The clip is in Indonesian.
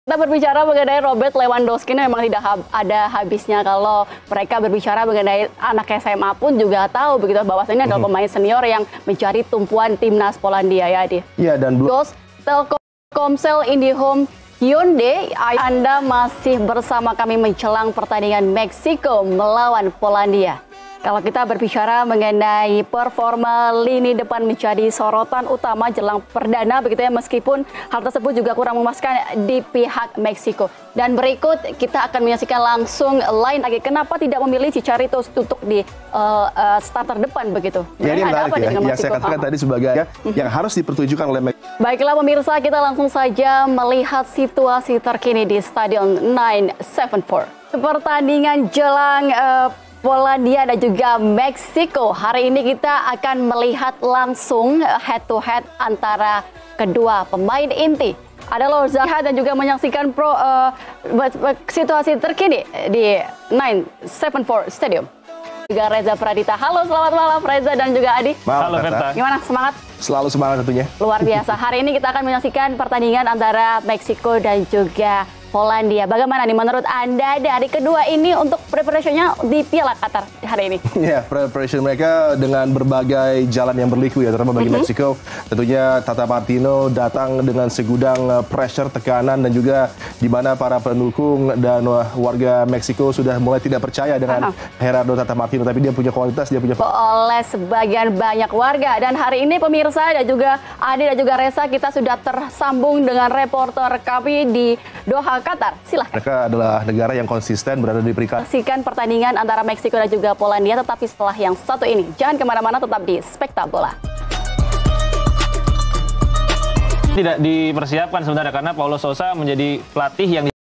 Kita berbicara mengenai Robert Lewandowski ini memang tidak ada habisnya kalau mereka berbicara mengenai anak SMA pun juga tahu begitu bahwasanya adalah pemain senior yang mencari tumpuan timnas Polandia ya Adi. Iya dan Telkomsel IndiHome Hyundai, Anda masih bersama kami menjelang pertandingan Meksiko melawan Polandia. Kalau kita berbicara mengenai performa lini depan menjadi sorotan utama jelang perdana begitu ya, meskipun hal tersebut juga kurang memuaskan di pihak Meksiko. Dan berikut kita akan menyaksikan langsung line lagi kenapa tidak memilih Chicharito untuk di starter depan begitu. Ya, ini menarik ya, yang saya katakan tadi sebagai yang harus dipertunjukkan oleh Meksiko. Baiklah pemirsa, kita langsung saja melihat situasi terkini di Stadion 974. Pertandingan jelang Polandia dan juga Meksiko. Hari ini kita akan melihat langsung head to head antara kedua pemain inti. Ada Lozada dan juga menyaksikan situasi terkini di 974 Stadium. Juga Reza Pradita. Halo, selamat malam Reza dan juga Adi. Halo Verta. Gimana, semangat? Selalu semangat tentunya. Luar biasa. Hari ini kita akan menyaksikan pertandingan antara Meksiko dan juga Polandia. Bagaimana nih menurut Anda dari kedua ini untuk preparation-nya di Piala Qatar hari ini? Ya, preparation mereka dengan berbagai jalan yang berliku ya, terutama bagi Meksiko. Tentunya Tata Martino datang dengan segudang pressure, tekanan, dan juga di mana para pendukung dan warga Meksiko sudah mulai tidak percaya dengan Gerardo Tata Martino. Tapi dia punya kualitas, dia punya... Oleh sebagian banyak warga. Dan hari ini pemirsa dan juga Adi dan juga Reza, kita sudah tersambung dengan reporter kami di Doha, Qatar. Silahkan. Mereka adalah negara yang konsisten berada di peringkat. Saksikan pertandingan antara Meksiko dan juga Polandia, tetapi setelah yang satu ini. Jangan kemana-mana, tetap di Spektabola. Tidak dipersiapkan sebenarnya karena Paulo Sousa menjadi pelatih yang